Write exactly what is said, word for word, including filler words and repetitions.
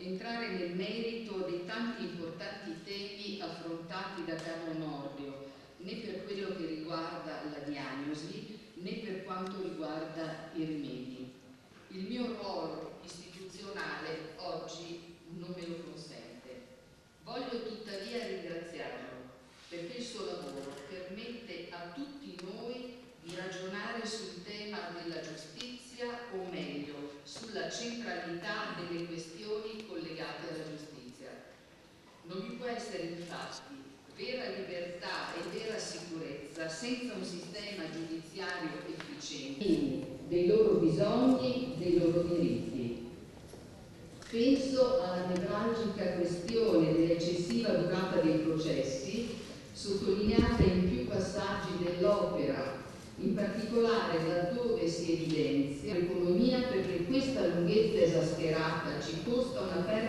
entrare nel merito dei tanti importanti temi affrontati da Carlo Nordio, né per quello che riguarda la diagnosi, né per quanto riguarda i rimedi. Il mio ruolo istituzionale oggi non me lo consente. Voglio tuttavia ringraziarlo perché il suo lavoro permette a tutti noi di ragionare sul tema della giustizia, o meglio, sulla centralità delle questioni collegate alla giustizia. Non vi può essere infatti vera libertà e vera sicurezza senza un sistema giudiziario efficiente dei loro bisogni, dei loro diritti. Penso alla nevralgica questione dell'eccessiva durata dei processi, sottolineata in più passaggi dell'opera, in particolare laddove si evidenzia l'economia, perché questa lunghezza esasperata ci costa una perdita